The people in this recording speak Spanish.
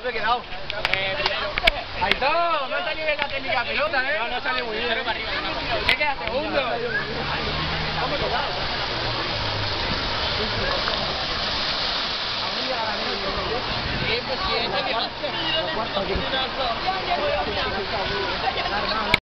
me he quedado. Ahí todo, no ha salido bien la técnica de pelota, ¿eh? No, no sale muy bien. ¿Qué queda segundo? Vamos tocados. Sí, pues sí,